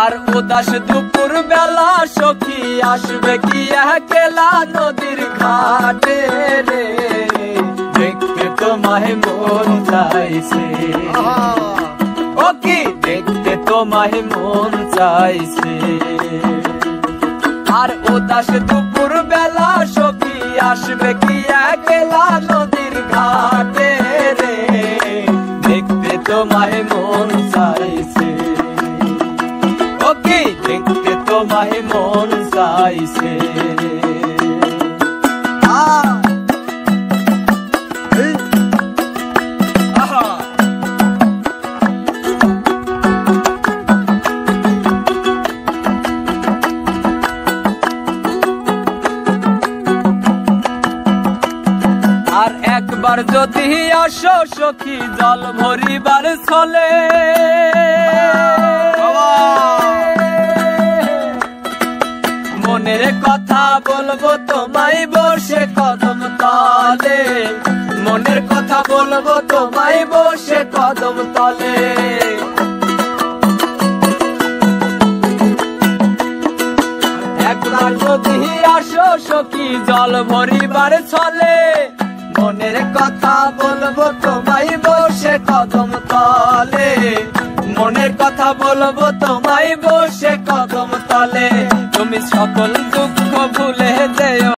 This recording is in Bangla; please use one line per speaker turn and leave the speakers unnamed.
আর উদাস দুপুর বেলা সখী আসবে কি একলা নদীর ঘাটে রে, দেখতে তোমায় মন চাইছে, ও কি দেখতে তোমায় মন চাইছে। আর উদাস দুপুর বেলা সখী আসবে কি একলা নদীর ঘাটে রে, দেখতে তোমায় মন চাইছে, ও কি দেখতে তোমায় মন চাইছে। আর একবার যদি আসো সখী জল ভরিবার ছলে, মনের কথা বলবো তোমায় বসে কদম তলে, মনের কথা বলবো তোমায় বসে কদম তলে। একবার যদি আসো সখী জল ভরিবার ছলে, মনের কথা বলবো তোমায় বসে কদম তলে, মনের কথা বলবো তোমায় বসে কদম তলে। তুমি সকল দুঃখ ভুলে যেও।